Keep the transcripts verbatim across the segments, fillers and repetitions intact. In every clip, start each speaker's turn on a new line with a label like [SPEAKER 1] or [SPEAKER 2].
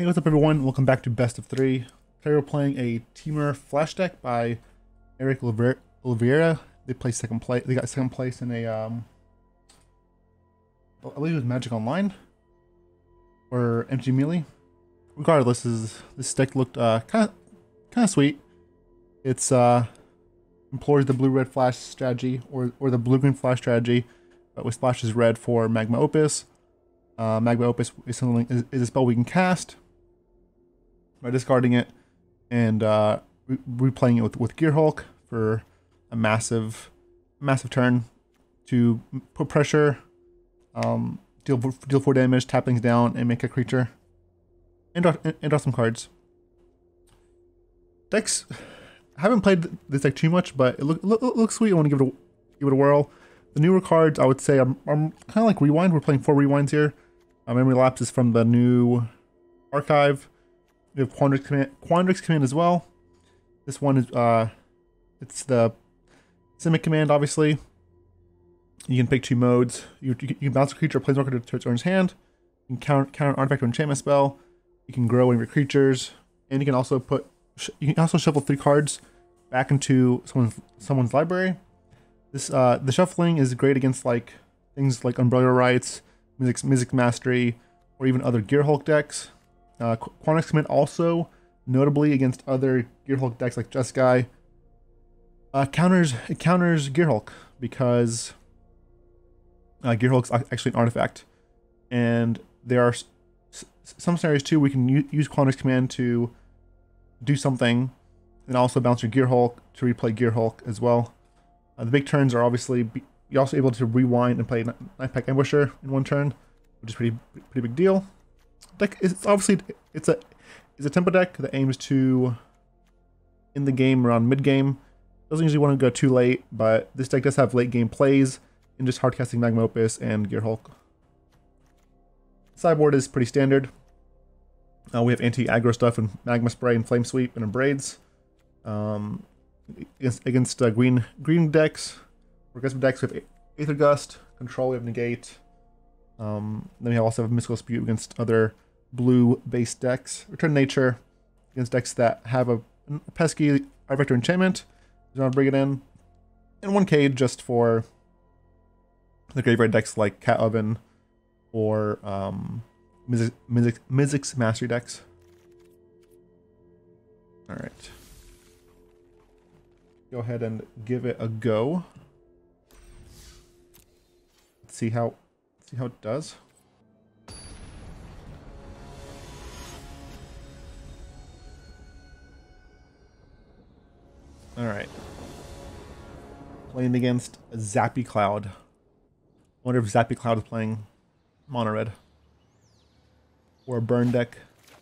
[SPEAKER 1] Hey, what's up everyone? Welcome back to Best of Three. Today we're playing a Temur Flash deck by Eric Oliver- Oliveira. They play second place. They got second place in a um, I believe it was Magic Online or M T G Melee. Regardless, is this deck looked uh kind of kind of sweet. It's uh employs the blue-red flash strategy or or the blue-green flash strategy, but with splashes red for Magma Opus. Uh, Magma Opus is something is, is a spell we can cast by discarding it and uh, re replaying it with with Gear Hulk for a massive, massive turn to put pressure, um, deal deal four damage, tap things down, and make a creature, and draw, and draw some cards. Decks, I haven't played this deck too much, but it, look, it looks sweet. I want to give it a give it a whirl. The newer cards, I would say, I'm, I'm kind of like Rewind. We're playing four Rewinds here. Uh, Memory Lapse is from the new archive. We have Quandrix Command, Quandrix Command as well. This one is, uh, it's the Simic Command, obviously. You can pick two modes. You, you, you can bounce a creature or planeswalker to its owner's hand. You can counter, counter an artifact or enchantment spell. You can grow one of your creatures. And you can also put, you can also shuffle three cards back into someone's, someone's library. This, uh, the shuffling is great against, like, things like Umbrella Rights, Mizzix, Mizzix Mastery, or even other Gear Hulk decks. Uh, Quandrix Command also, notably against other Gear Hulk decks like Jeskai, uh, counters it counters Gear Hulk because uh, Gear Hulk's actually an artifact, and there are s some scenarios too we can use Quandrix Command to do something, and also bounce your Gear Hulk to replay Gear Hulk as well. Uh, the big turns are obviously be you're also able to rewind and play Nightpack Ambusher in one turn, which is pretty pretty big deal. Deck is obviously it's a it's a tempo deck that aims to in the game around mid game. Doesn't usually want to go too late, but this deck does have late game plays in just hardcasting Magma Opus and Gear Hulk. Sideboard is pretty standard. Uh, we have anti-aggro stuff and Magma Spray and Flame Sweep and Abrades. Um, against against uh, green green decks, or aggressive decks, we have Aether Gust, Control, we have Negate. Um, then we also have Mystical Dispute against other blue-based decks. Return Nature against decks that have a, a pesky artifact or enchantment. You want to bring it in. And one Cage just for the graveyard decks like Cat Oven or um, Mizzix, Mizzix, Mizzix Mastery decks. Alright. Go ahead and give it a go. Let's see how see how it does. Alright. Playing against a Zappy Cloud. I wonder if Zappy Cloud is playing mono red. Or a burn deck.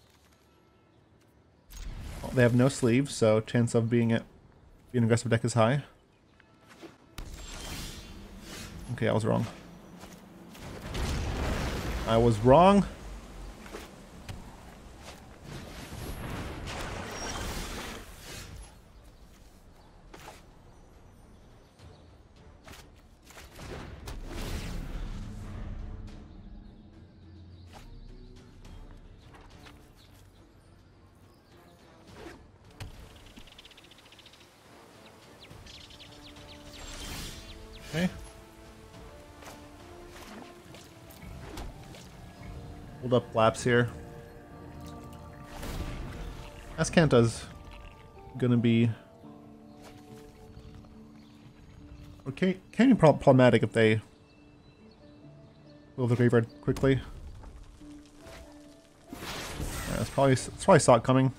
[SPEAKER 1] Well, they have no sleeves, so chance of being it being an aggressive deck is high. Okay, I was wrong. I was wrong. Okay. Hold up Lapse here. Azcanta's gonna be okay. Can be problematic if they will the graveyard quickly. Yeah, that's probably that's probably saw it coming.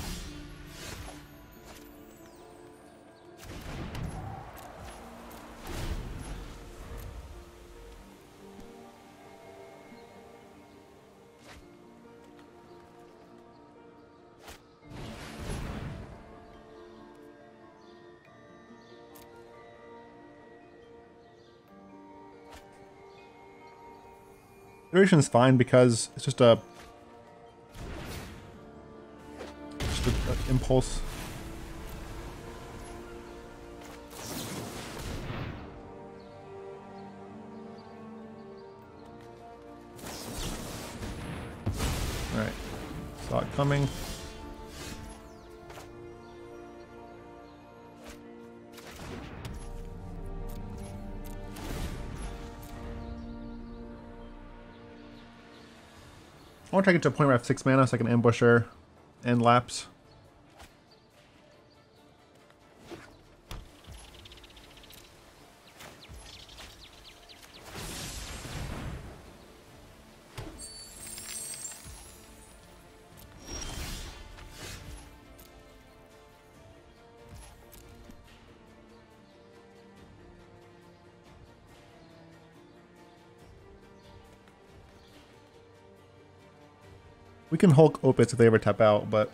[SPEAKER 1] Duration is fine because it's just a just an impulse. coming. I want to try to get to a point where I have six mana so I can ambush her and lapse. We can Hulk Opus if they ever tap out, but...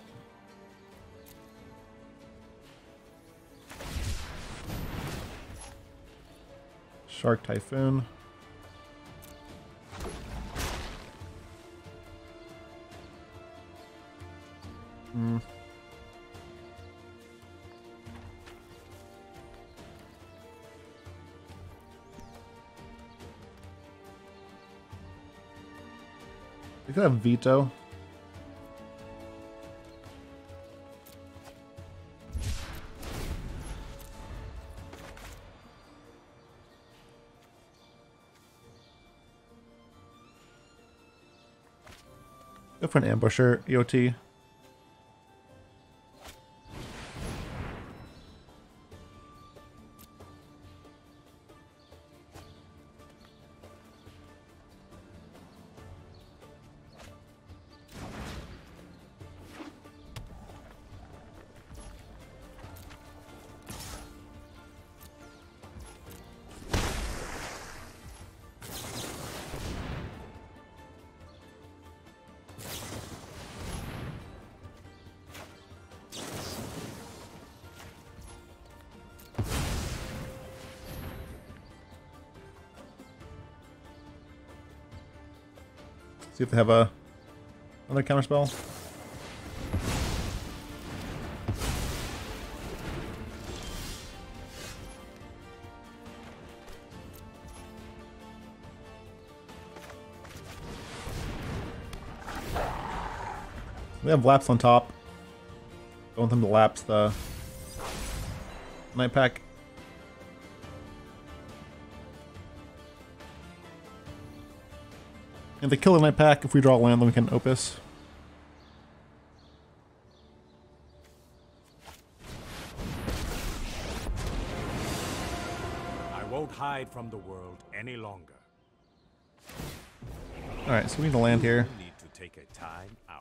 [SPEAKER 1] Shark Typhoon. Hmm. We could have Veto. Go for an ambusher, E O T. See if they have a another counterspell. We have Lapse on top. Don't want them to lapse the Night Pack. And they kill the Night Pack. If we draw land, then we can Opus.
[SPEAKER 2] I won't hide from the world any longer.
[SPEAKER 1] Alright, so we need to land here.
[SPEAKER 2] You need to take a time out.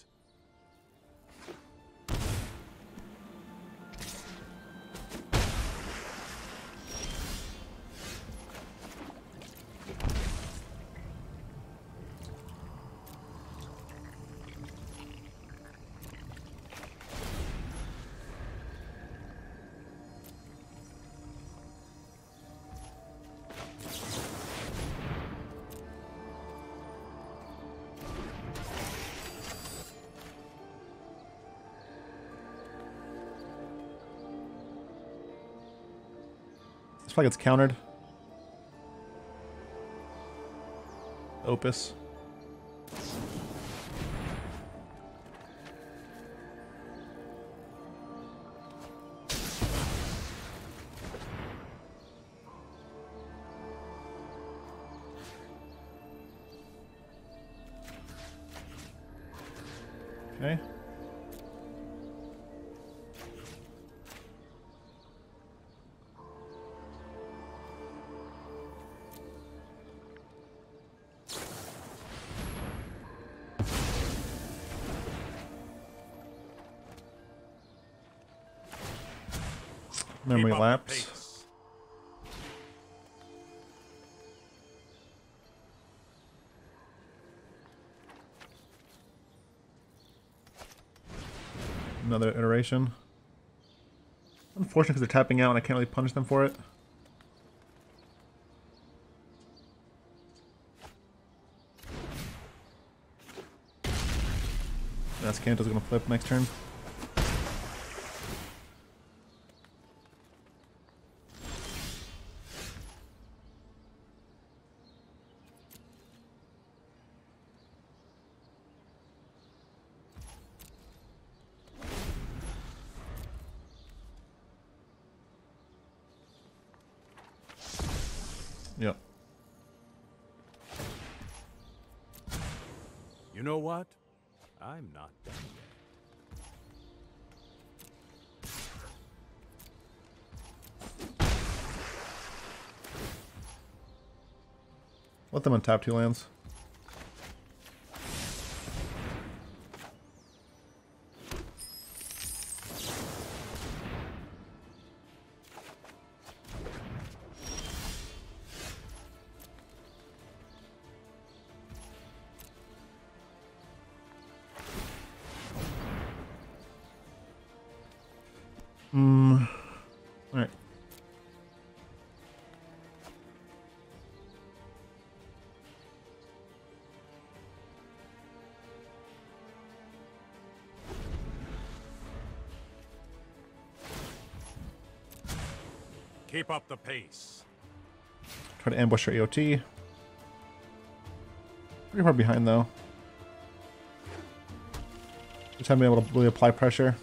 [SPEAKER 1] This probably gets countered. Opus. Okay. Memory
[SPEAKER 2] Keep up the
[SPEAKER 1] lapse.
[SPEAKER 2] pace.
[SPEAKER 1] Another iteration. Unfortunate because they're tapping out and I can't really punish them for it. That's Kanto's gonna flip next turn. Yep.
[SPEAKER 2] You know what? I'm not done yet.
[SPEAKER 1] Let them untap two lands. Hmm. All right.
[SPEAKER 2] Keep up the pace.
[SPEAKER 1] Try to ambush our A O T. Pretty far behind though. Just haven't been able to really apply pressure.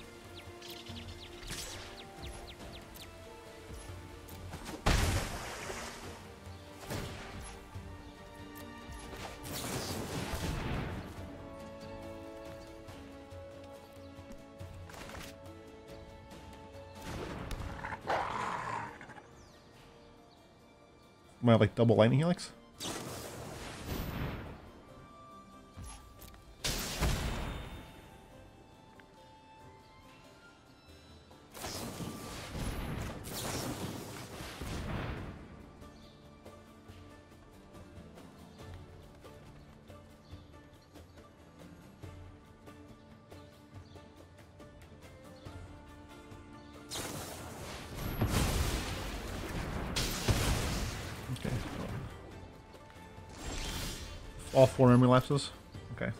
[SPEAKER 1] Might have like double lightning helix. All four memory lapses? Okay.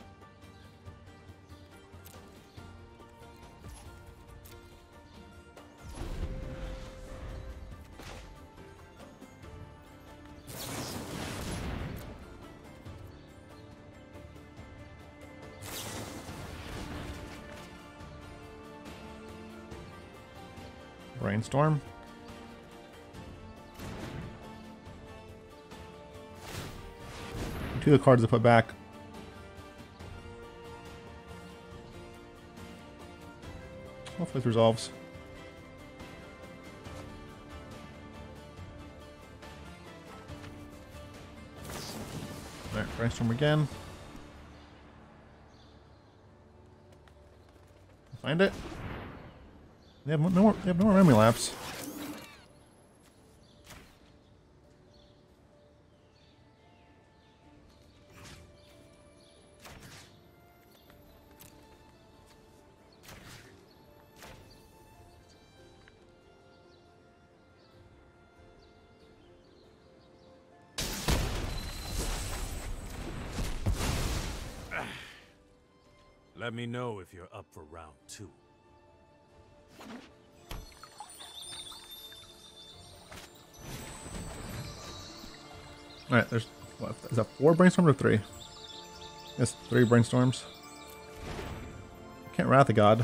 [SPEAKER 1] Brainstorm. Two of the cards to put back. Hopefully this resolves. Alright, brainstorm again. Find it. They have no more they have no more memory lapse.
[SPEAKER 2] Let me know if you're up for round two.
[SPEAKER 1] Alright, there's what, is that four brainstorms or three? Yes, three brainstorms. Can't Wrath the God.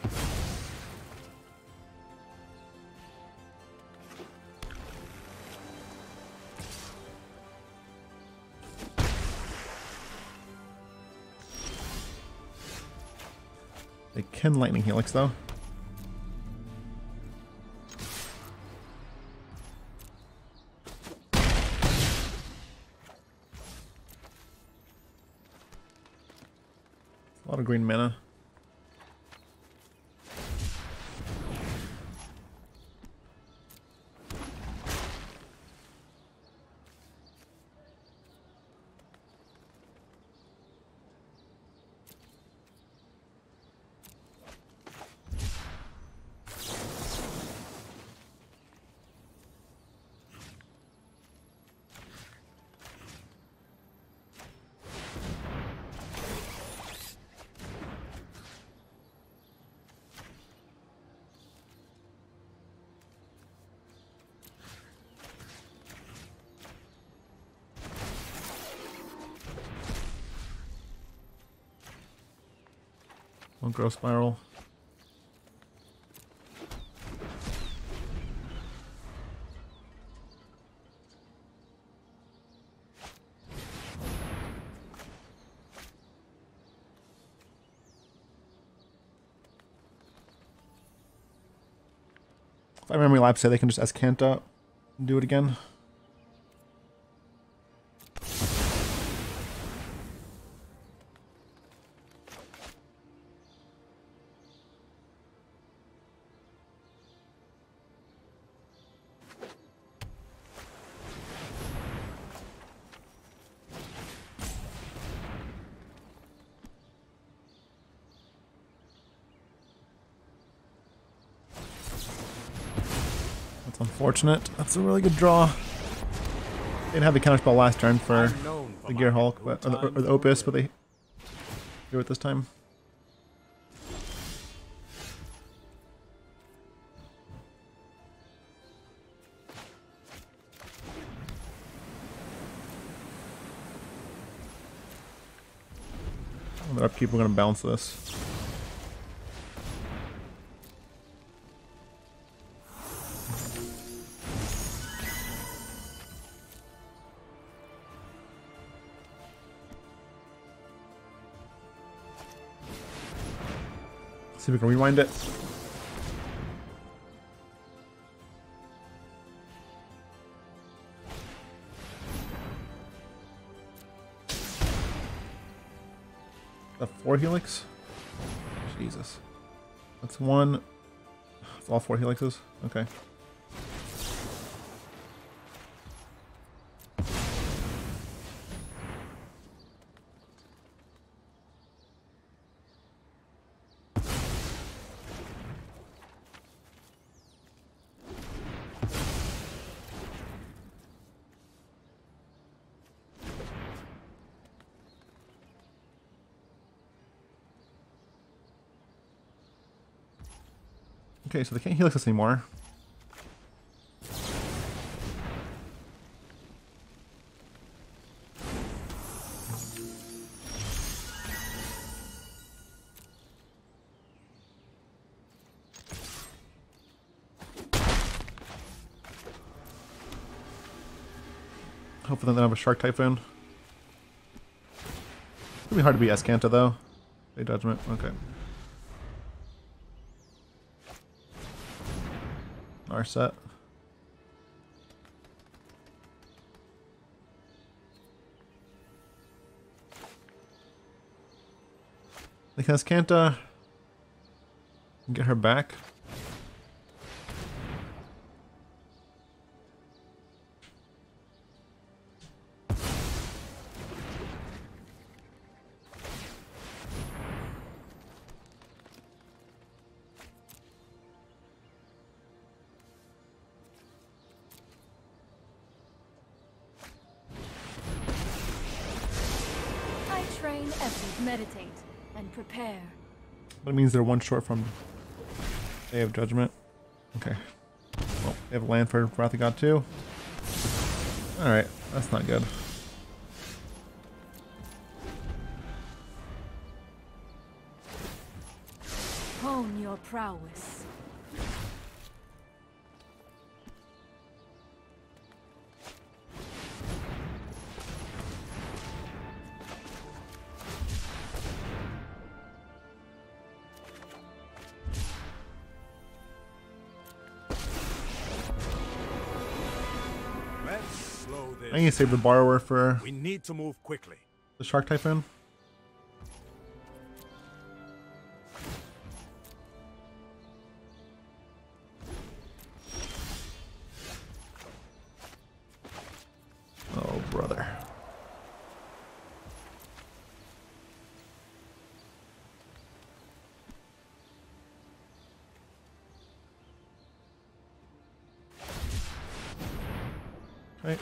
[SPEAKER 1] They can lightning helix though. A lot of green mana. One growth spiral. If I memory lapse, say they can just Azcanta and do it again. That's unfortunate. That's a really good draw. They didn't have the counterspell last turn for the Gear Hulk, but, or, the, or the Opus, but they do it this time. The upkeep, we're going to bounce this. See if we can rewind it. The four helix? Jesus. That's one. It's all four helixes? Okay. Okay, so they can't helix us anymore. Hopefully they don't have a Shark Typhoon. It'll be hard to beat Azcanta though. Fate Judgment, okay. Our set. They can Azcanta get her back.
[SPEAKER 3] Train effort, meditate, and prepare.
[SPEAKER 1] That means they're one short from. They have Judgment. Okay. Well, they have land for Wrath of God too. Alright, that's not good.
[SPEAKER 3] Hone your prowess.
[SPEAKER 1] I need to save the Borrower for
[SPEAKER 2] We need to move quickly.
[SPEAKER 1] the Shark Typhoon. Oh, brother. Right.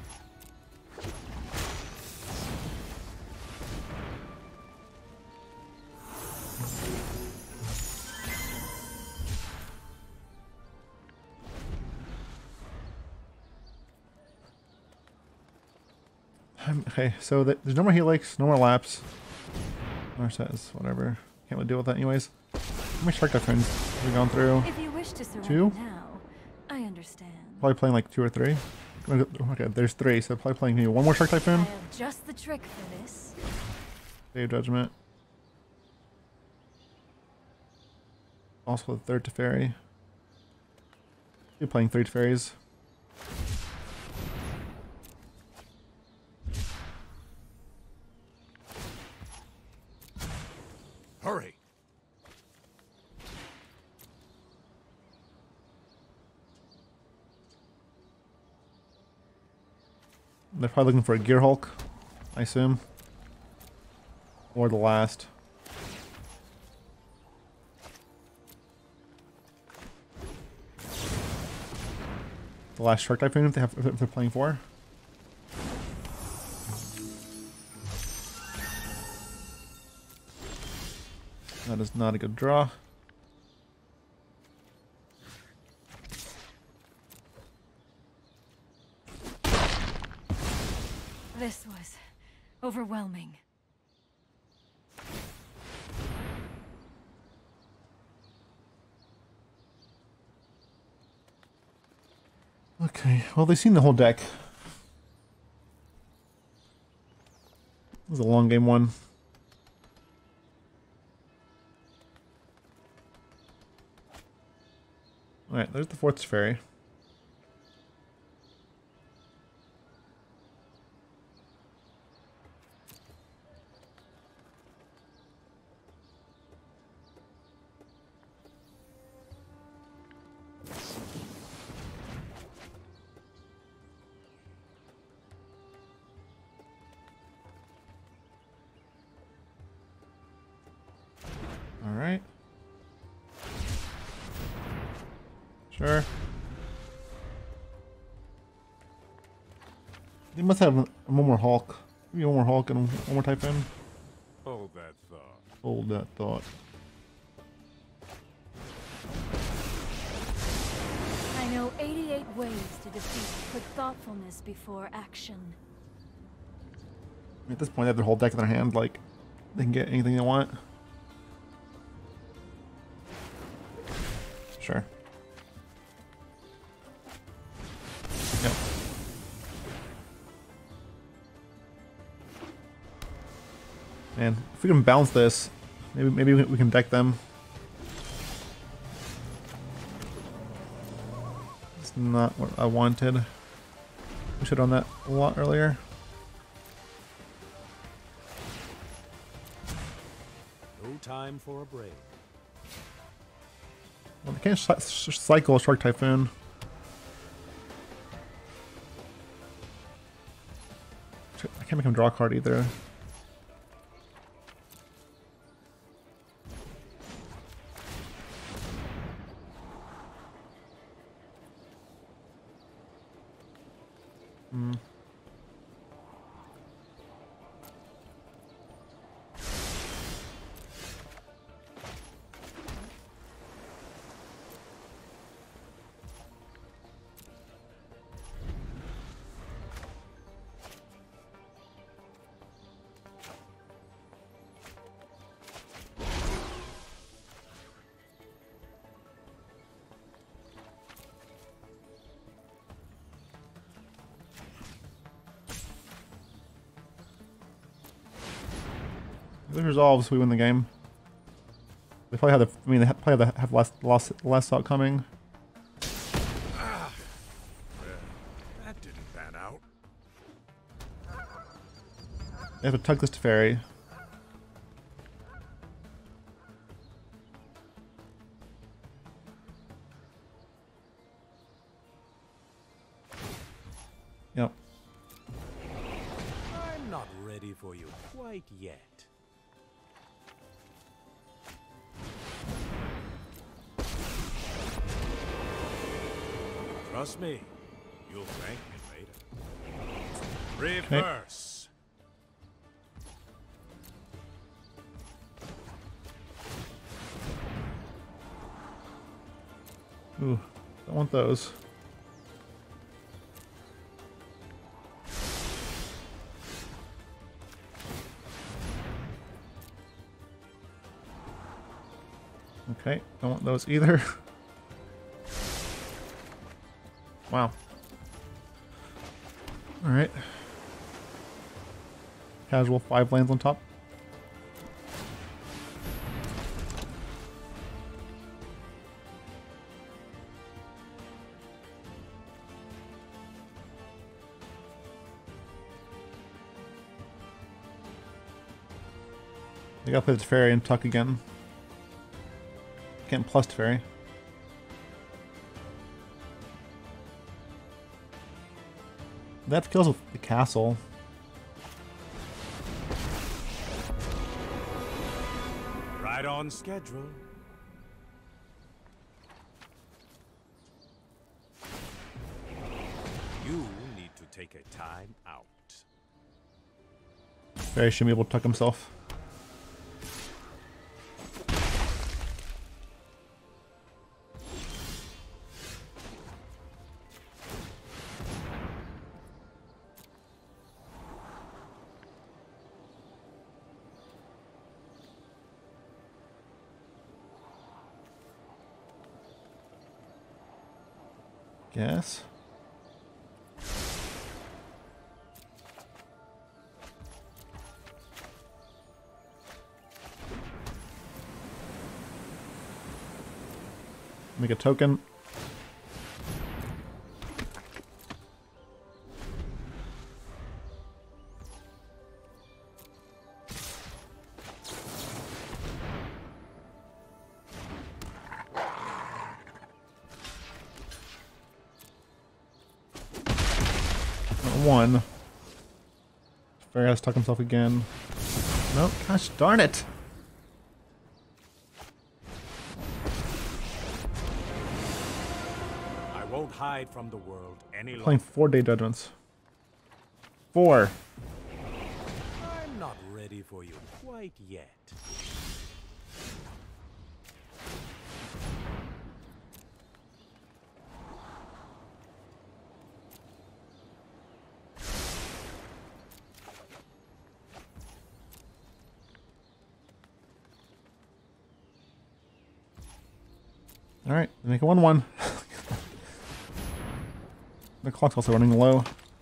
[SPEAKER 1] Okay, so the, there's no more helix, no more laps. Or says whatever. Can't really deal with that anyways. How many Shark Typhoons have we gone through?
[SPEAKER 3] If you wish to surrender
[SPEAKER 1] Two?
[SPEAKER 3] now, I understand.
[SPEAKER 1] Probably playing like two or three. Okay, there's three, so probably playing maybe one more Shark
[SPEAKER 3] I
[SPEAKER 1] Typhoon.
[SPEAKER 3] have just the trick for this.
[SPEAKER 1] Save Judgment. Also the third Teferi. You're playing three fairies.
[SPEAKER 2] Hurry!
[SPEAKER 1] They're probably looking for a Gear Hulk, I assume. Or the last. The last Shark Typhoon if they have if they're playing for. That is not a good draw.
[SPEAKER 3] This was overwhelming.
[SPEAKER 1] Okay, well, they've seen the whole deck. This was a long game one. Alright, there's the fourth fairy. Alright. Sure. They must have one more Hulk. Maybe one more Hulk and one more Typhoon.
[SPEAKER 2] Hold that thought.
[SPEAKER 1] Hold that thought.
[SPEAKER 3] I know eighty-eight ways to defeat. Put thoughtfulness before action.
[SPEAKER 1] At this point, they have their whole deck in their hand. Like, they can get anything they want. Sure. Yep. Man, if we can bounce this, maybe maybe we can deck them. It's not what I wanted. We should have done that a lot earlier.
[SPEAKER 2] No time for a break.
[SPEAKER 1] Well, they can't cycle Shark Typhoon. I can't make him draw a card either. Hmm. If this resolves, we win the game. They probably have the. I mean, they have, probably have, the, have less lost less out coming.
[SPEAKER 2] Ah, well, that didn't pan out.
[SPEAKER 1] They have to tug this to Fairy. Yep.
[SPEAKER 2] I'm not ready for you quite yet. Trust me, you'll thank me later. Reverse.
[SPEAKER 1] Ooh, don't want those. Okay, don't want those either. Wow. Alright. Casual five lands on top. I gotta play the Teferi and tuck again. Can't plus Teferi. That kills with the castle.
[SPEAKER 2] Right on schedule. You need to take a time out.
[SPEAKER 1] Teferi should be able to tuck himself. Yes. Make a token. One. Teferi has to tuck himself again. Nope. Gosh darn it.
[SPEAKER 2] I won't hide from the world any longer.
[SPEAKER 1] Playing four day judgments. Four.
[SPEAKER 2] I'm not ready for you quite yet.
[SPEAKER 1] All right, make it one one. The clock's also running low.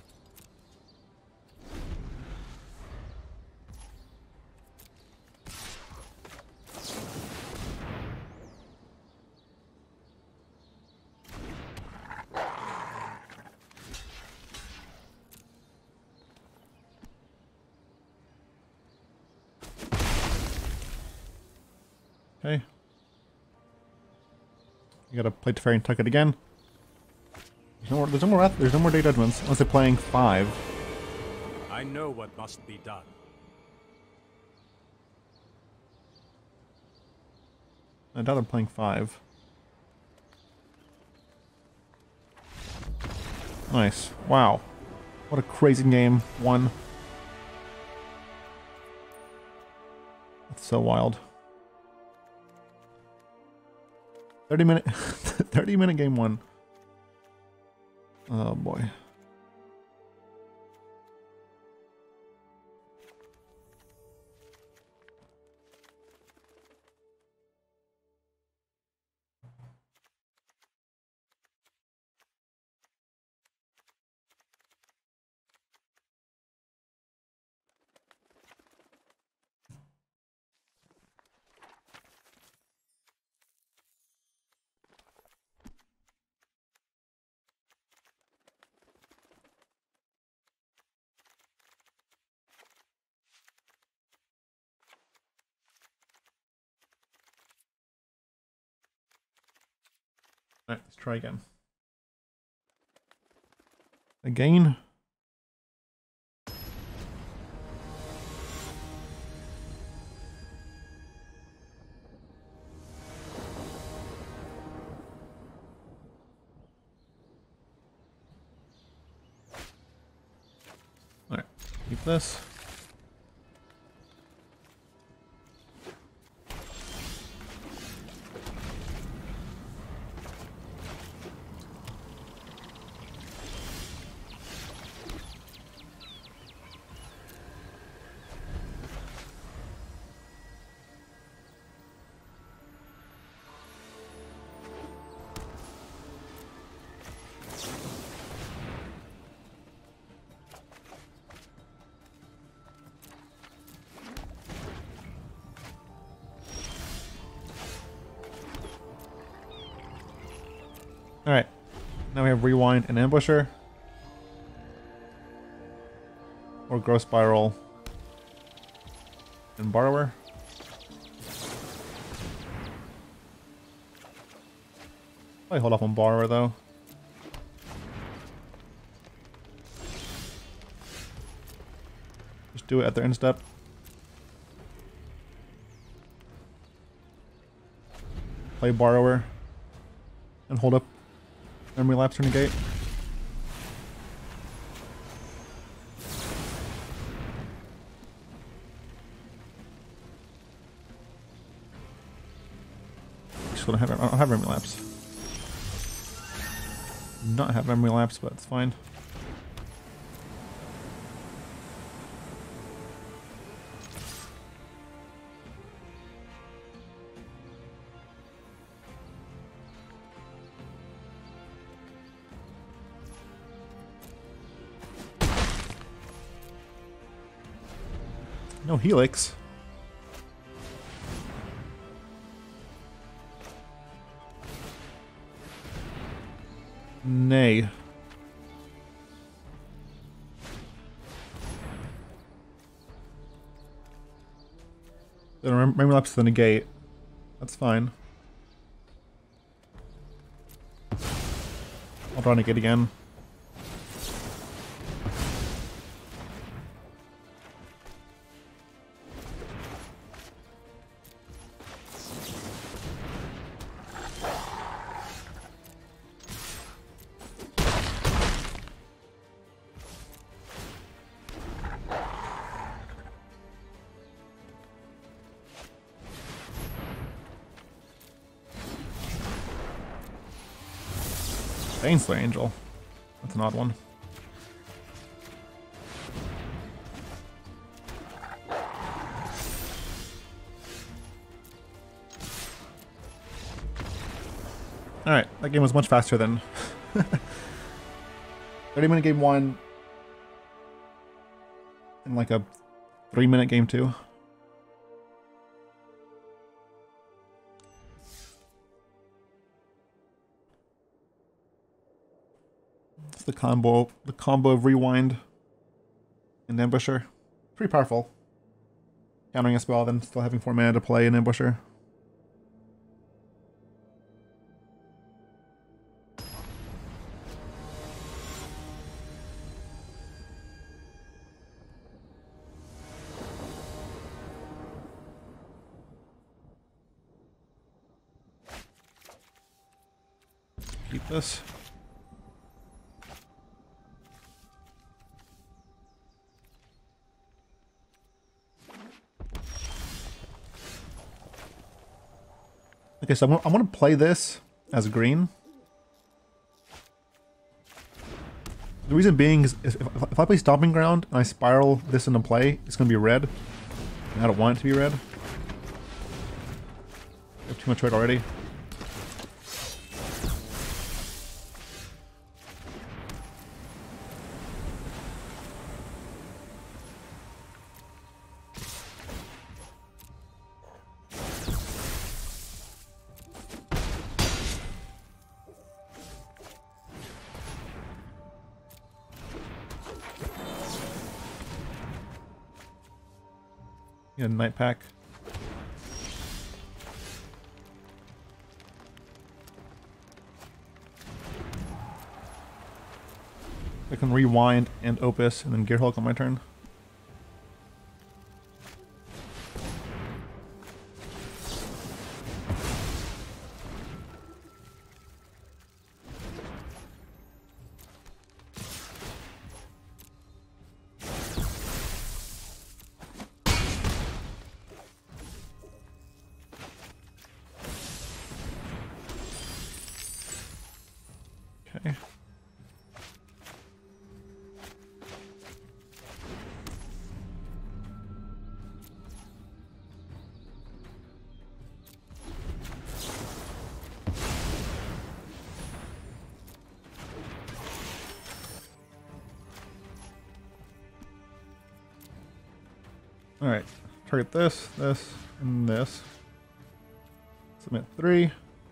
[SPEAKER 1] Okay. You gotta play Teferi and tuck it again. There's no more, there's no more, there's no more day judgments unless they're playing five.
[SPEAKER 2] I know what must be done.
[SPEAKER 1] I doubt they're playing five. Nice. Wow. What a crazy game. One. That's so wild. thirty minute thirty minute game one. Oh boy. Alright, let's try again. Again. Alright, keep this. Alright, now we have Rewind and Ambusher. Or Growth Spiral and Borrower. Probably hold off on Borrower though. Just do it at their end step. Play Borrower. And hold up. Memory Lapse, turn negate. Just don't have, I don't have Memory Lapse. Not have Memory Lapse, but it's fine. No Helix. Nay. Then Memory Lapse to the negate. That's fine. I'll draw negate again. Baneslayer Angel. That's an odd one. Alright, that game was much faster than thirty minute game one and like a three minute game two. It's the combo, the combo of Rewind and Ambusher. Pretty powerful. Countering a spell, then still having four mana to play an Ambusher. Keep this. Okay, so I'm, I'm going to play this as green. The reason being is if, if I play Stomping Ground and I spiral this into play, it's going to be red. And I don't want it to be red. I have too much red already. Yeah, Night Pack. I can Rewind and Opus and then Gear Hulk on my turn. Okay. All right, target this, this, and this. Submit three.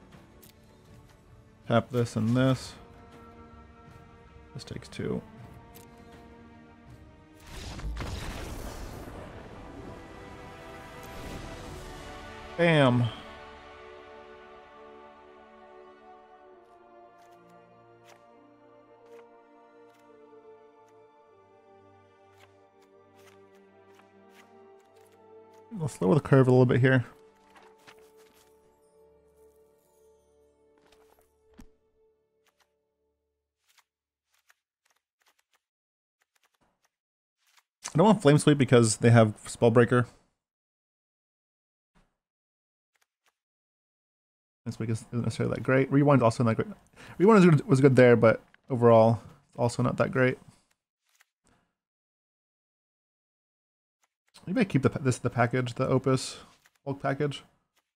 [SPEAKER 1] Tap this and this. This takes two. Bam. Let's lower the curve a little bit here. I don't want Flame Sweep because they have Spellbreaker. This week isn't necessarily that great. Rewind's also not great. Rewind was good, was good there, but overall, also not that great. Maybe I keep the this the package, the Opus bulk package.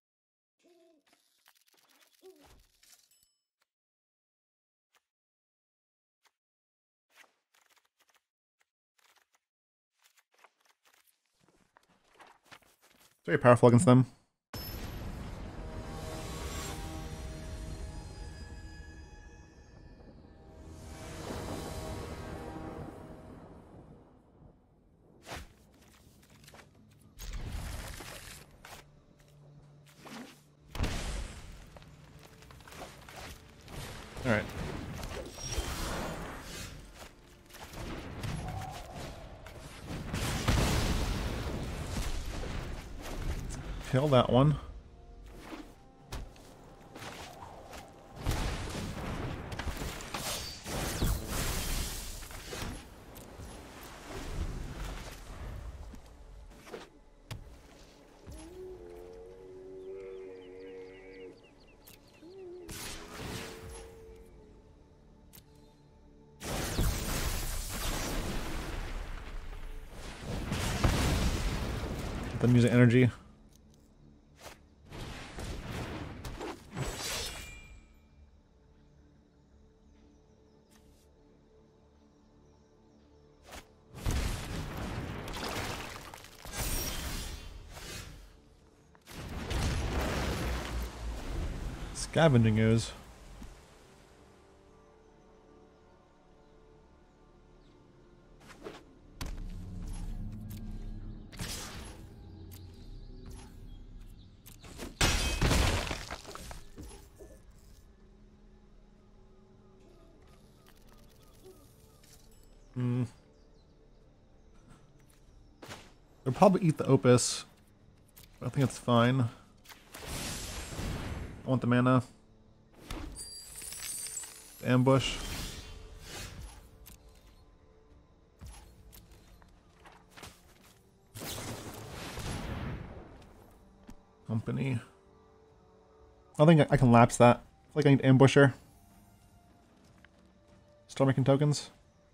[SPEAKER 1] Very powerful against them. All right. Kill that one. Them using energy. Scavenging ooze. Hmm. They'll probably eat the Opus, but I think it's fine. I want the mana. The ambush. Company. I think I can lapse that. I feel like I need Ambusher. Start making tokens.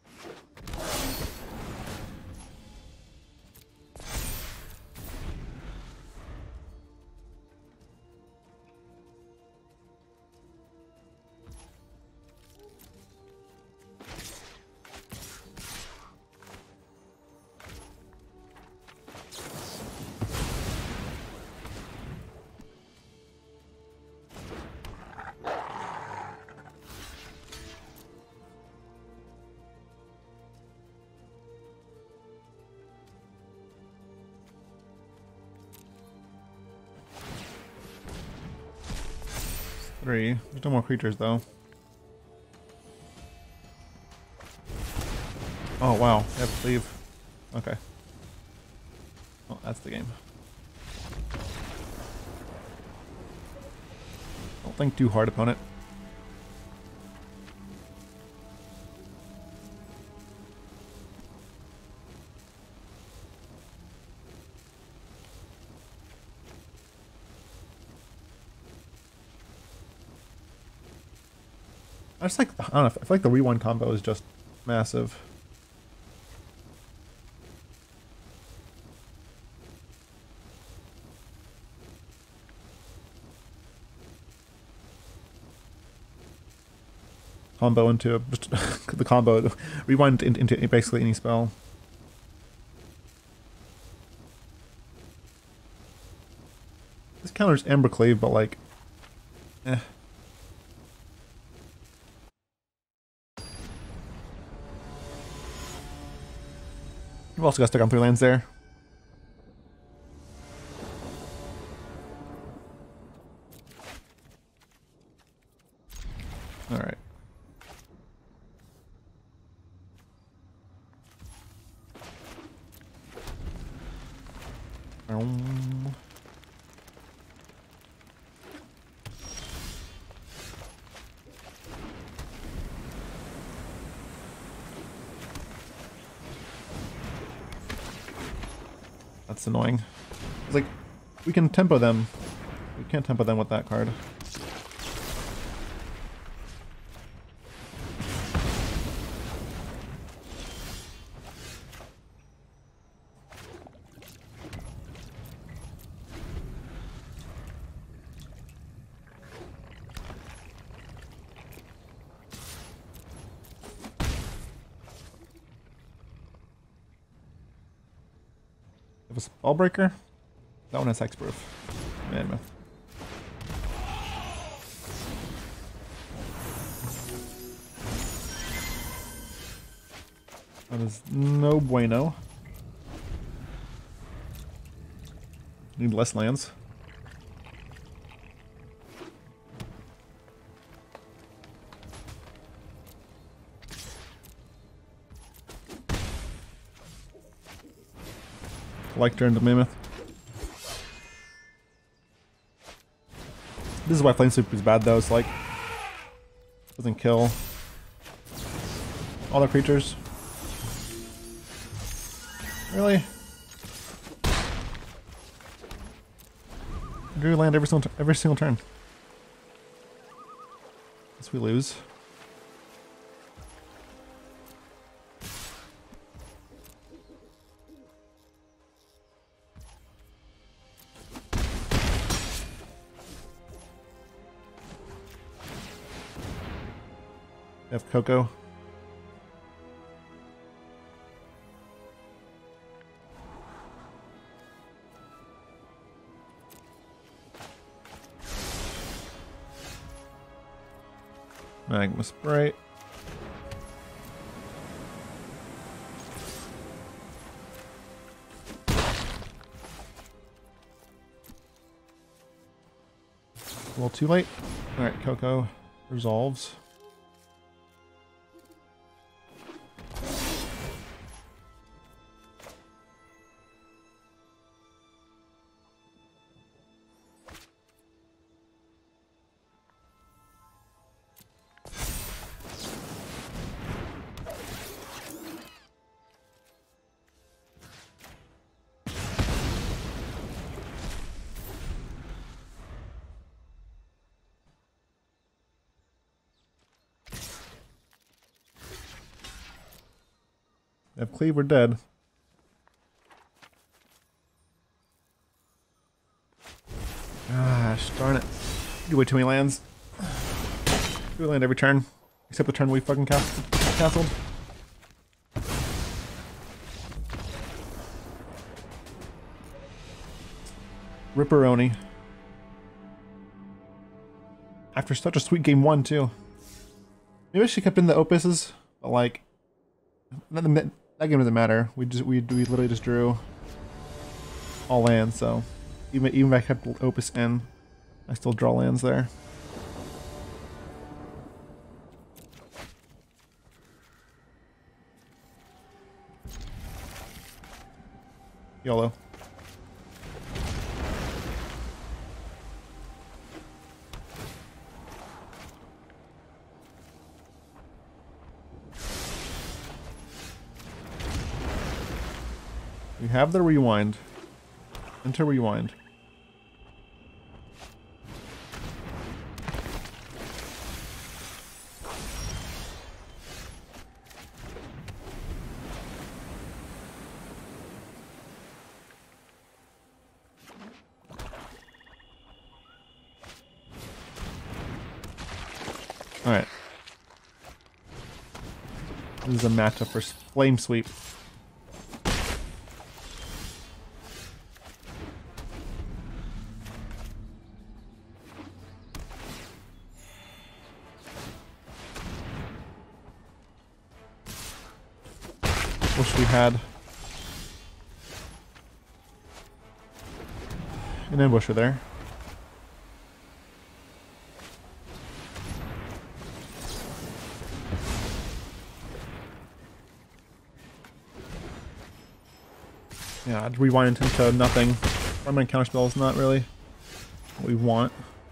[SPEAKER 1] Three. There's no more creatures though. Oh wow, I have to leave. Okay. Well, that's the game. Don't think too hard, opponent. I just like, I don't know, I feel like the rewind combo is just massive. Combo into a, just the combo, rewind into, into basically any spell. This counters Embercleave, but like, eh. We've also got stuck on three lands there. Alright. Um, That's annoying. It's like, we can tempo them. We can't tempo them with that card. It was Ballbreaker. That one has hexproof. Man, that is no bueno. Need less lands. Like turn to Mammoth. This is why Flame Sweep is bad though. It's like doesn't kill all the creatures. Really? Drew land every single every single turn. Guess we lose. Have Coco. Magma Sprite. A little too late. Alright, Coco resolves. If Cleave, we're dead. Gosh, darn it. You way too many lands. We land every turn. Except the turn we fucking cast castled. Ripperoni. After such a sweet game one, too. Maybe she kept in the Opuses, but like... That, that game doesn't matter. We just we we literally just drew all lands, so even even if I kept Opus in, I still draw lands there. YOLO. We have the rewind. Enter rewind. Alright. This is a matchup for Flame Sweep. Wish we had an ambusher there. Yeah, I'd rewind into nothing. Four-man counterspell is not really what we want.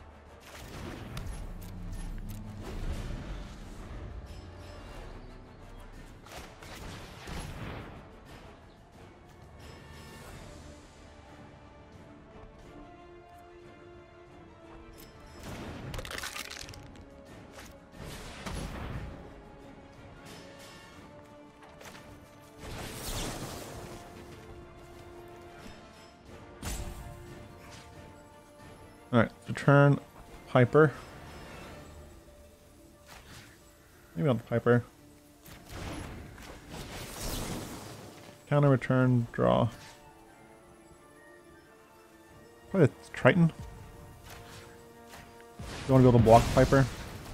[SPEAKER 1] Alright, return Piper. Maybe not the Piper. Counter, return, draw. Probably it's Triton. You want to be able to block Piper?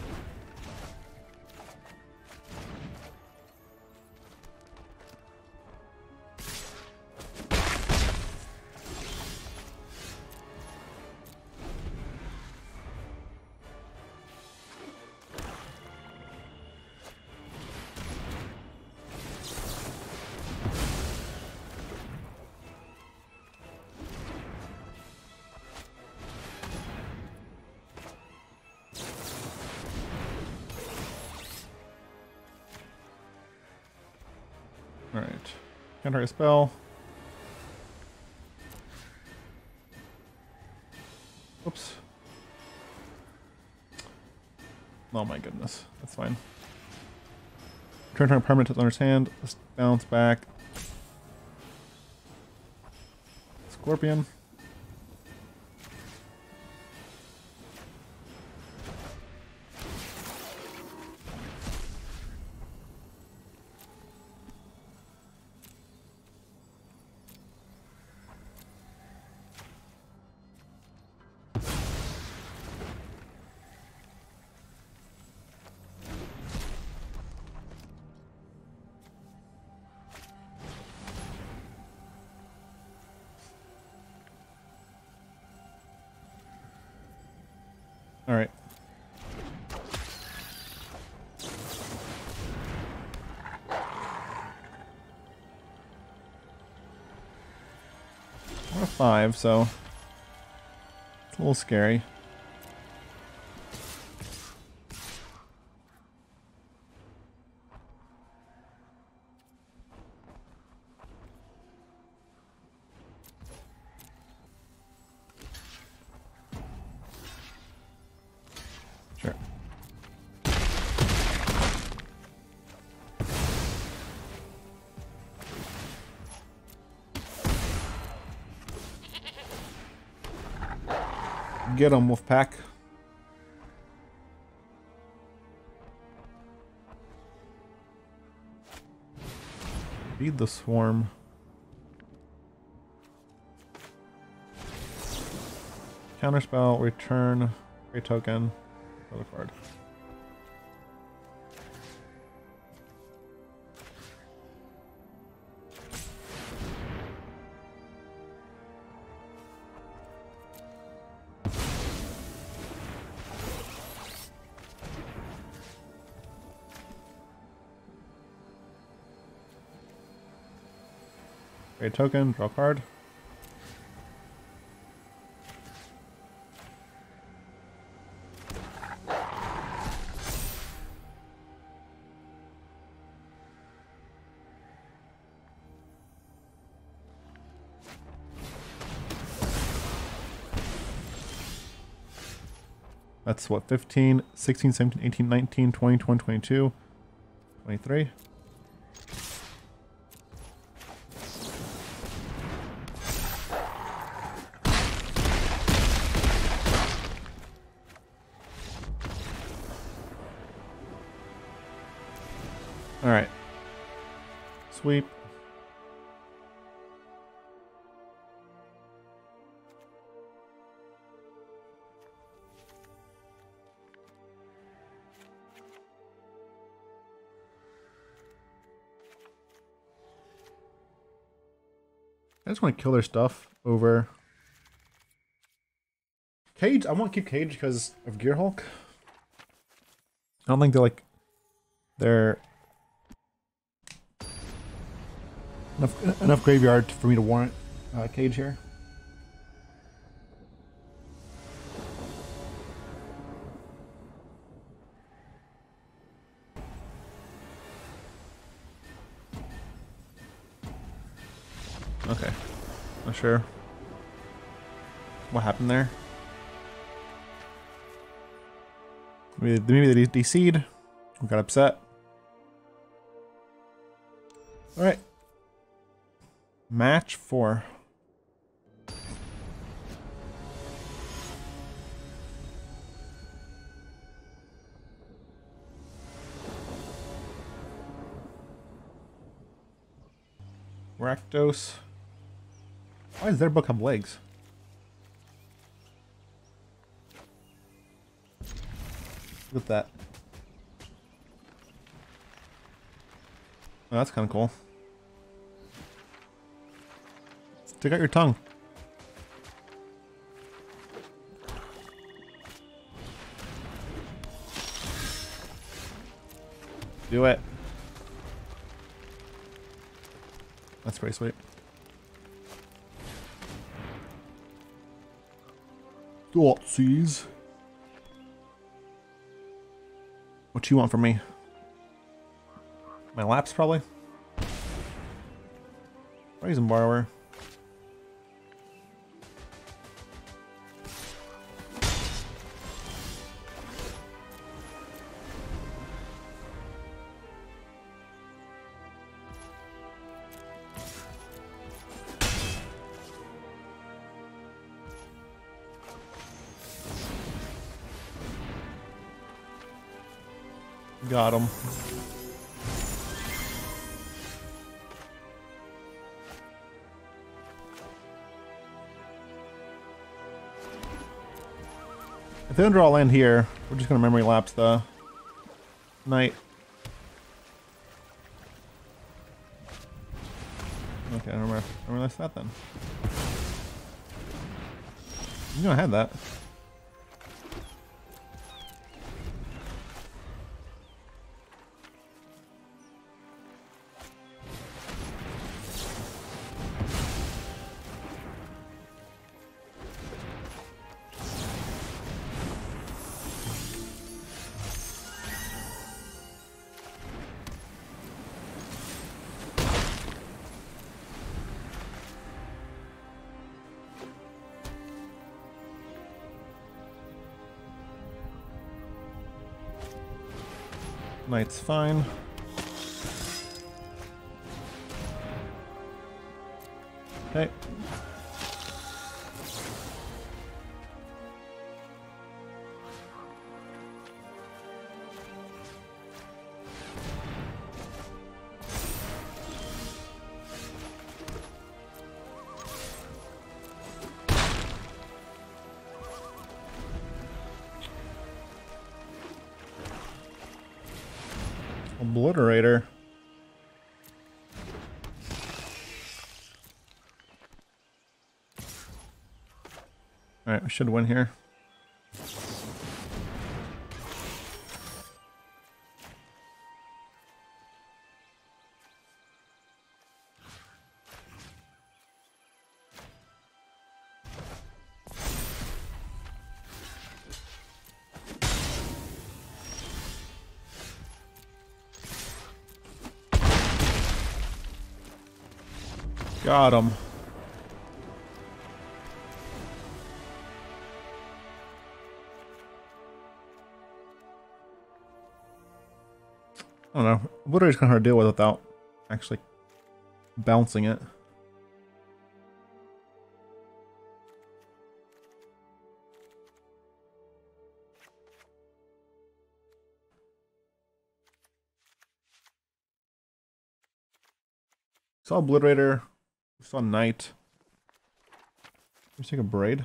[SPEAKER 1] Alright. Counter a spell. Oops. Oh my goodness. That's fine. Turn turn permanent to owner's hand. Let's bounce back. Scorpion. All right. We're a five, so it's a little scary. Sure. Get him, Wolfpack. Feed the swarm. Counterspell, return, great token. Another card. Great token, draw card. That's what, fifteen, sixteen, seventeen, eighteen, nineteen, twenty, twenty-one, twenty-two, twenty-three. All right. Sweep. I just want to kill their stuff over Cage. I want to keep Cage because of Gearhulk. I don't think they're like they're enough enough graveyard for me to warrant uh, Cage here. Okay. Not sure what happened there. Maybe, maybe they D C'd. We got upset. Alright. Match four. Rakdos. Why does their book have legs? Look at that. Oh, that's kind of cool. Stick out your tongue. Do it. That's pretty sweet. Thoughtseize. What you want from me? My laps, probably? Brazen Borrower. Got him. If they don't draw land here, we're just gonna memory lapse the knight. Okay, I don't remember. I realized that then. You know I had that. Knight's fine. Okay. Obliterator. Alright, we should win here. Got him. I don't know. Obliterator's kind of hard to deal with without actually bouncing it. Saw Obliterator. We saw Knight. Let's take a braid.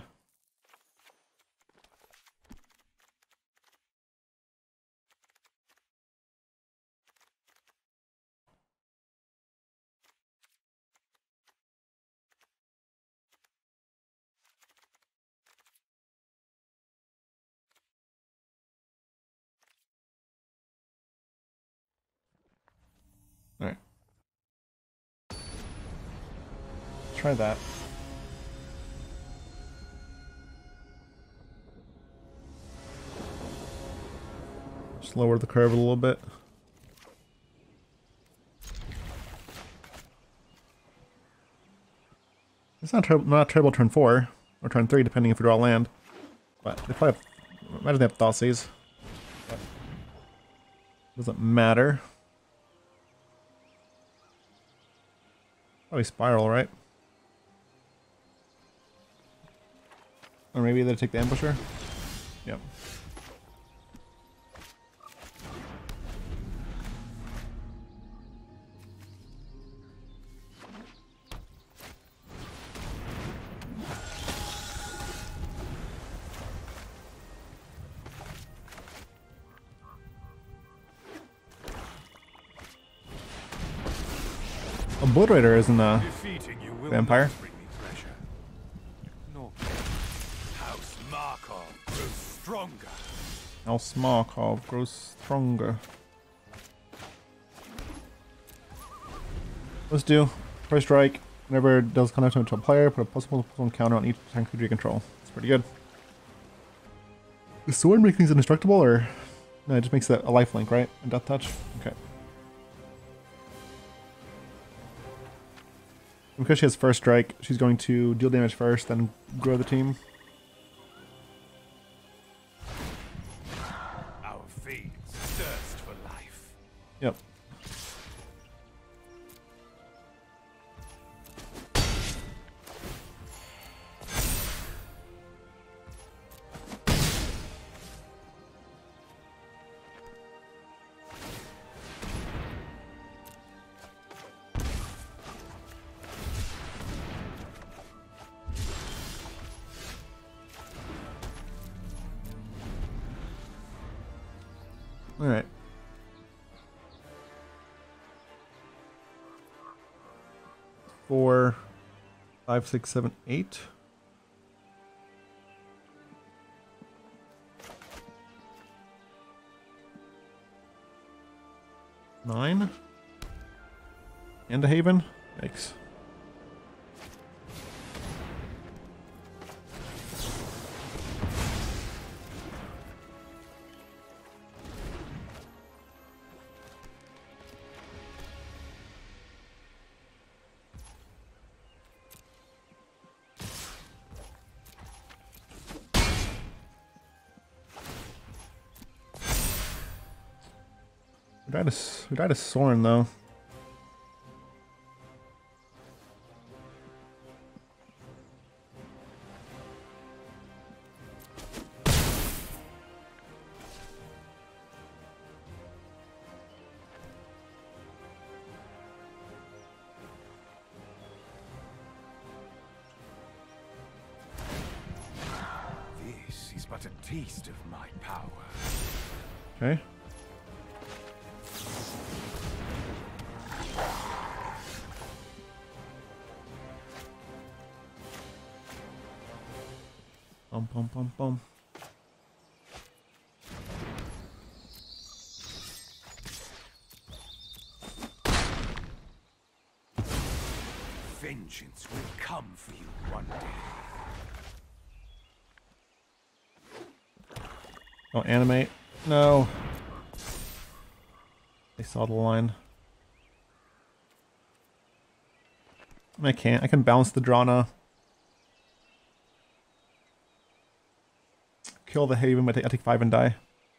[SPEAKER 1] All right. Try that. Just lower the curve a little bit. It's not ter not terrible turn four or turn three, depending if we draw land. But they probably have, imagine they have Thoughtseize. Doesn't matter. Probably Spiral, right? Or maybe they take the Ambusher. Yep. Obliterator isn't a vampire.
[SPEAKER 2] No. House Markov grows stronger.
[SPEAKER 1] House Markov grows stronger. Let's do first strike. Whenever it does connect to a player, put a plus one plus one counter on each tank creature you control. It's pretty good. Does sword make things indestructible, or no? It just makes it a lifelink, right? And death touch. Okay. Because she has first strike, she's going to deal damage first, then grow the team.
[SPEAKER 2] Our fiends thirst for life.
[SPEAKER 1] Yep. All right. Four, five, six, seven, eight. Nine. And a Haven. Yikes. We died a, we died a Sorin though.
[SPEAKER 2] This is but a taste of my power.
[SPEAKER 1] Okay. Bum bum bum bum.
[SPEAKER 2] Vengeance will come for you one day.
[SPEAKER 1] Don't animate. No. They saw the line. I can't. I can bounce the Drana. Kill the Haven, but I take five and die.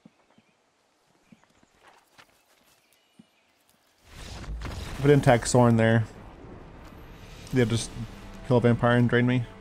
[SPEAKER 1] If I didn't tag Sorin there, they'd just kill a vampire and drain me.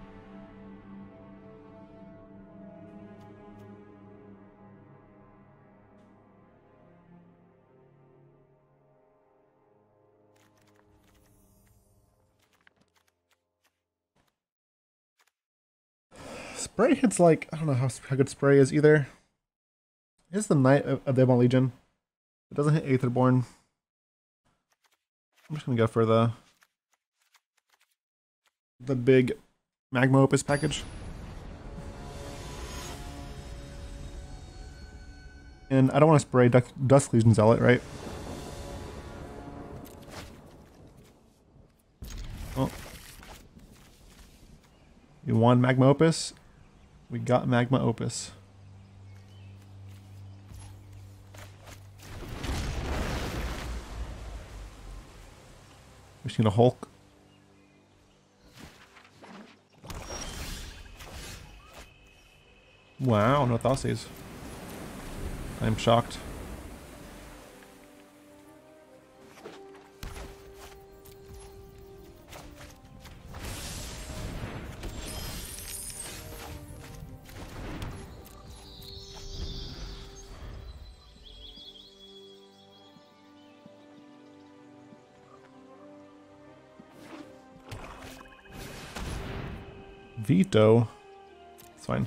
[SPEAKER 1] Spray hits like, I don't know how, how good Spray is either. It's the Knight of, of the Ebon Legion. It doesn't hit Aetherborn. I'm just gonna go for the the big Magma Opus package. And I don't want to spray Dusk, Dusk Legion Zealot, right? Oh. You want Magma Opus? We got Magma Opus. We just need a Hulk. Wow, no Thoughtseize. I'm shocked. Veto. It's fine.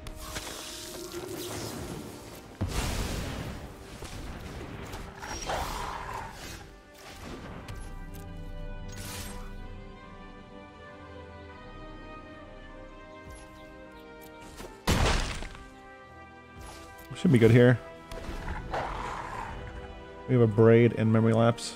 [SPEAKER 1] Should be good here. We have a braid and memory lapse.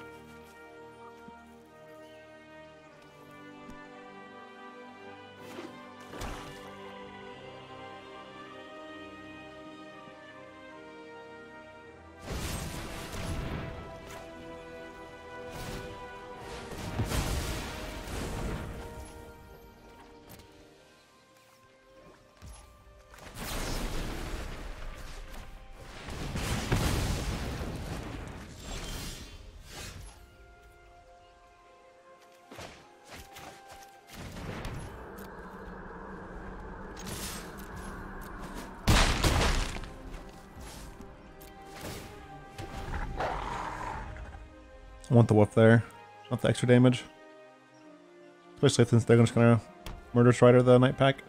[SPEAKER 1] I want the whoop there. Not the extra damage. Especially since they're just gonna murder Strider the Night Pack.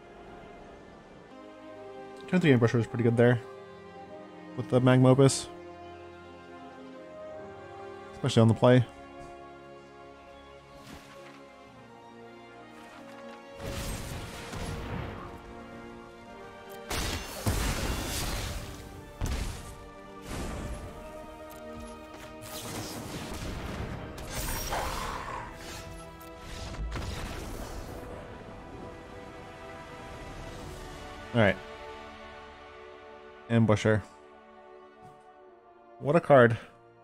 [SPEAKER 1] Turn three Ambusher is pretty good there. With the Magma Opus. Especially on the play. Alright. Ambusher. What a card.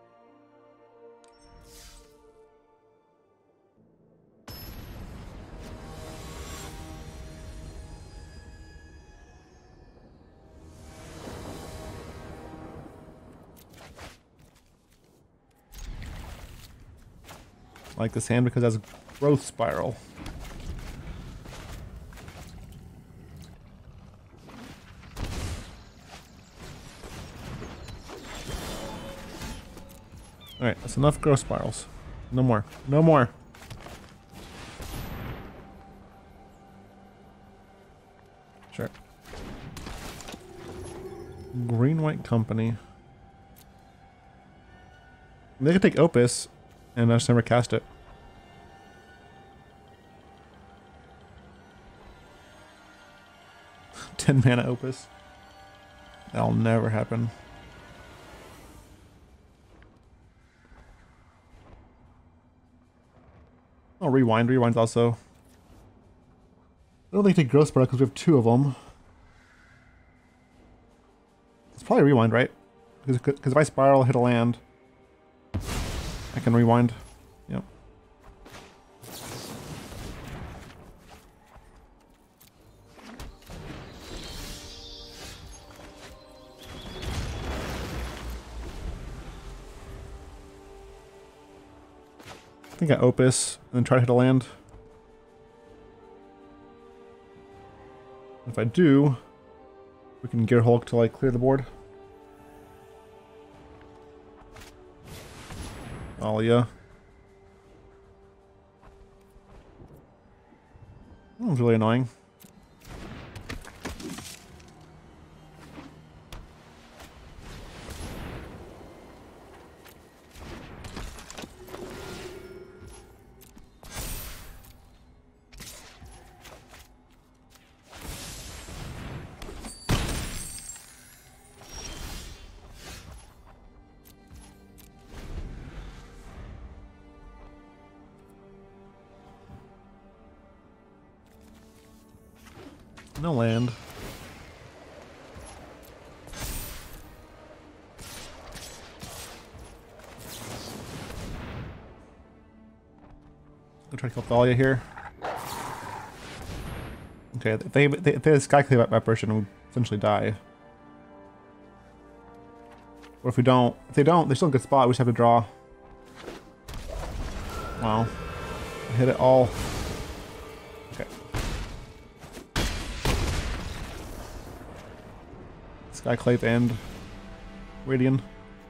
[SPEAKER 1] I like this hand because it has Growth Spiral. Alright, that's enough Growth Spirals. No more. No more. Sure. Green-White Company. They could take Opus, and I just never cast it. ten mana Opus. That'll never happen. Oh, Rewind. Rewind's also... I don't think take Growth Spiral because we have two of them. It's probably Rewind, right? Because if I Spiral, hit a land, I can Rewind. Yep. I think I Opus and then try to hit a land. If I do, we can Gear Hulk to like clear the board. Alia. That was really annoying. No land. I'll try to kill Thalia here. Okay, if they if they, if they had Skyclave apparition, we would essentially die. Or if we don't, if they don't, they're still in a good spot. We just have to draw. Wow, I hit it all. Okay. Skyclave and Radiant.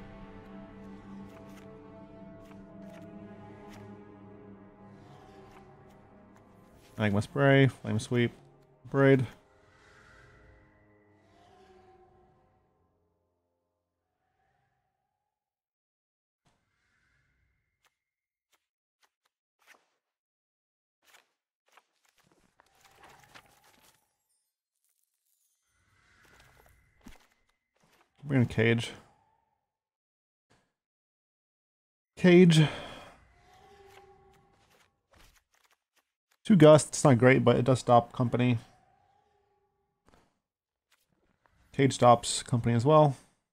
[SPEAKER 1] Magma Spray, Flame Sweep, Braid. Bring in Cage. Cage. Two Gust, it's not great, but it does stop Company. Cage stops Company as well.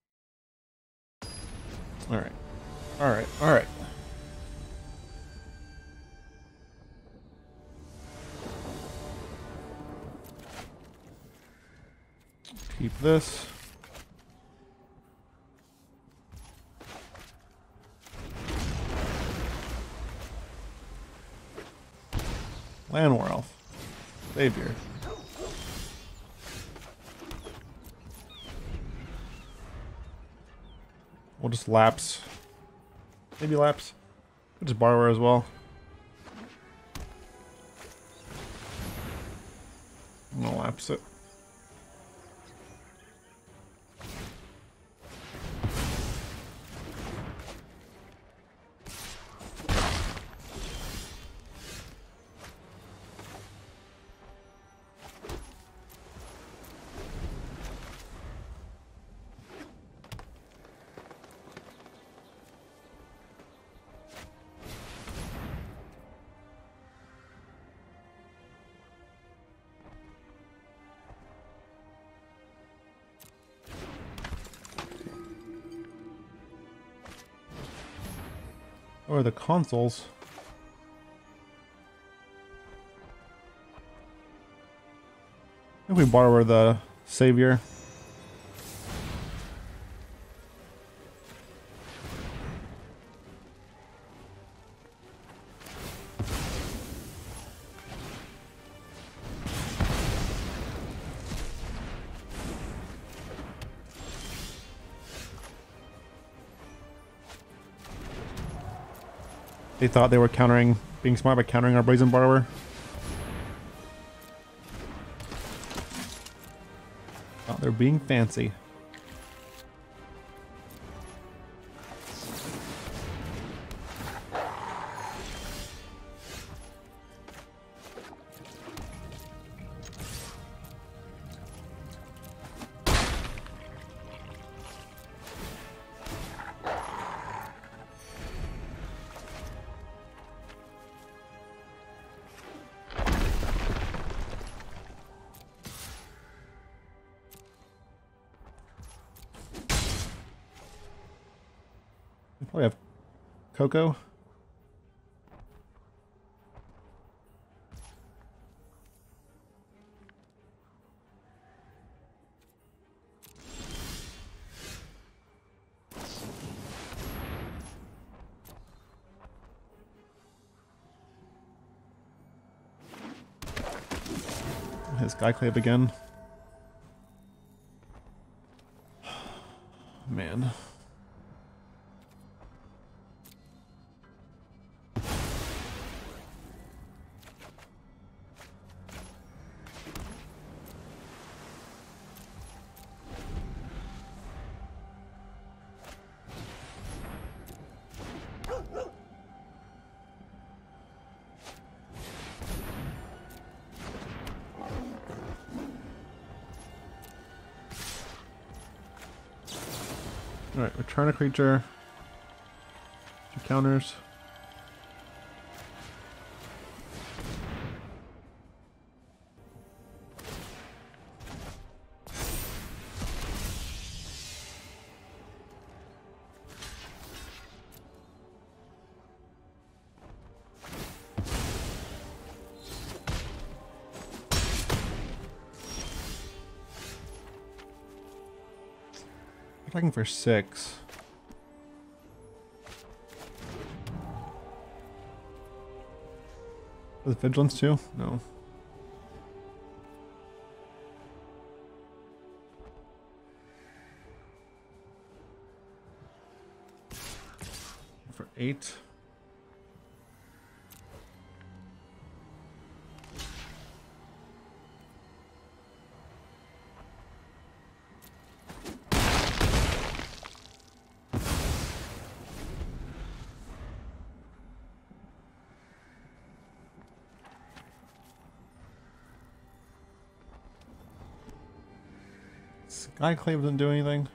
[SPEAKER 1] Alright. Alright, alright. Keep this. Llanowar Elf. Savior. We'll just lapse. Maybe lapse. We'll just Borrower as well. I'm gonna lapse it. Or the consoles. If we borrow the Savior. They thought they were countering, being smart by countering our Brazen Borrower. Oh, they're being fancy. We have Coco. His Skyclave again. Man. Alright, return a creature. Two counters. Attacking for six. With vigilance too? No. For eight. Skyclave doesn't do anything.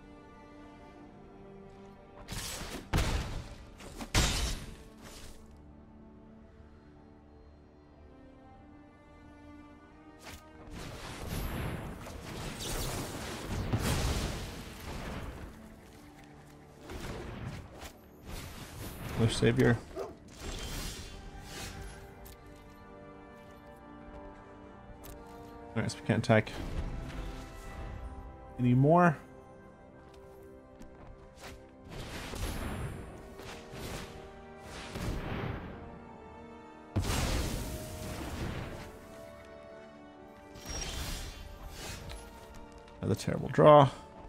[SPEAKER 1] Wish Savior. Alright, so we can't attack anymore. Another terrible draw.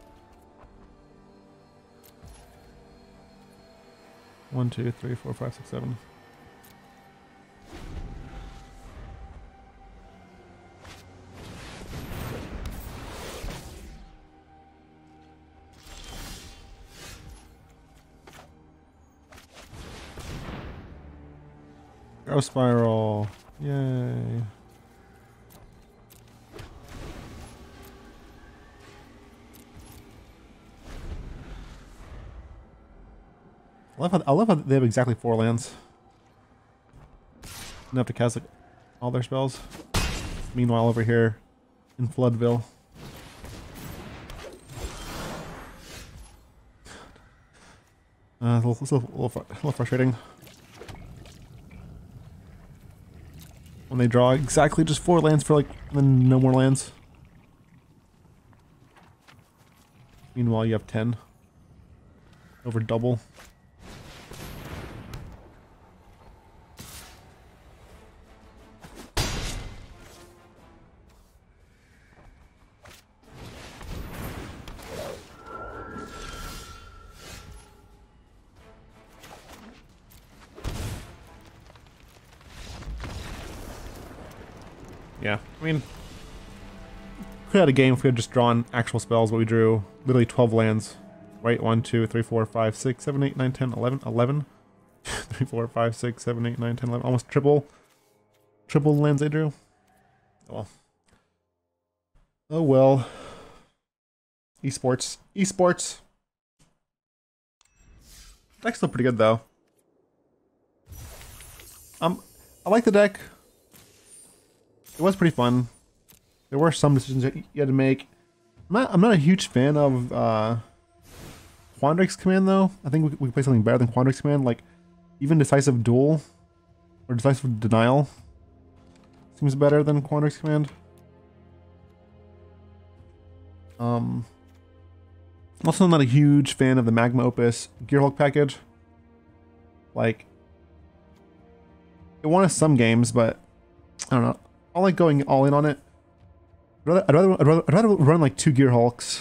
[SPEAKER 1] One, two, three, four, five, six, seven. Growth Spiral. Yay. I love how, I love how they have exactly four lands. Don't have to cast like all their spells. Meanwhile, over here in Floodville. Uh, it's a little, it's a little, a little frustrating. When they draw exactly just four lands for like, then no more lands. Meanwhile, you have ten. Over double. Yeah, I mean, we had a game if we had just drawn actual spells, but we drew literally twelve lands, right? one, two, three, four, five, six, seven, eight, nine, ten, eleven, eleven. three, four, five, six, seven, eight, nine, ten, eleven. Almost triple, triple the lands they drew. Oh well. Oh well. Esports. Esports. Deck's still pretty good though. Um, I like the deck. It was pretty fun. There were some decisions that you had to make. I'm not, I'm not a huge fan of uh, Quandrix Command though. I think we, we can play something better than Quandrix Command. Like even Decisive Duel or Decisive Denial seems better than Quandrix Command. Um, also not a huge fan of the Magma Opus Gearhulk package. Like, it won us some games, but I don't know. I like going all in on it. I'd rather, I'd rather, I'd rather, I'd rather run like two Gearhulks,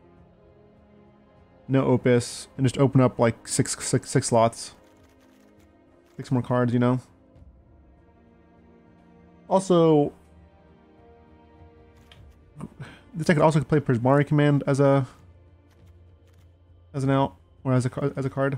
[SPEAKER 1] no Opus, and just open up like six, six, six slots, six more cards, you know. Also, this deck could also play Prismari Command as a as an out or as a as a card.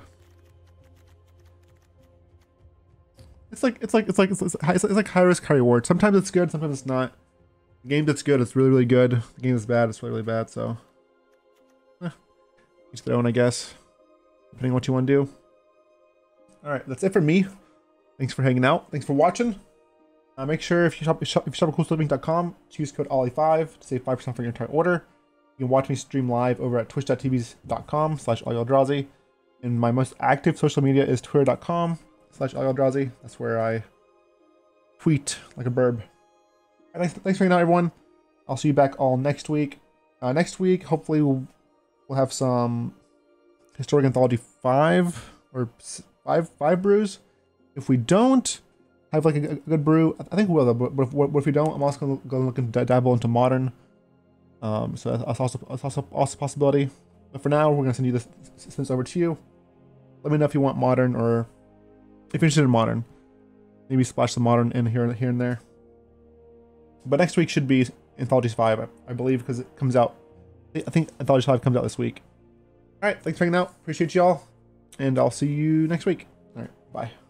[SPEAKER 1] It's like it's like it's like it's, it's, it's like high risk, high reward. Sometimes it's good, sometimes it's not. The game that's good, it's really really good. The game that's bad, it's really really bad. So, eh, each their own, I guess. Depending on what you want to do. All right, that's it for me. Thanks for hanging out. Thanks for watching. Uh, make sure if you shop, if you shop at cool living dot com to use code ollie five to save five percent for your entire order. You can watch me stream live over at twitch dot t v dot com slash ollie and my most active social media is twitter dot com slash ollie. That's where I tweet like a burb. Right, thanks, thanks for hanging out, everyone. I'll see you back all next week. Uh, next week, hopefully, we'll we'll have some Historic Anthology five or s- five five brews. If we don't have like a, a good brew, I think we will. Though, but, but, if, what if we don't, I'm also going to look and dabble into modern. Um, so that's also that's also also a possibility. But for now, we're going to send you this, send this over to you. Let me know if you want modern or if you're interested in modern. Maybe splash some modern in here, here and there. But next week should be Anthologies five, I, I believe, because it comes out. I think Anthologies five comes out this week. All right, thanks for hanging out. Appreciate y'all, and I'll see you next week. All right, bye.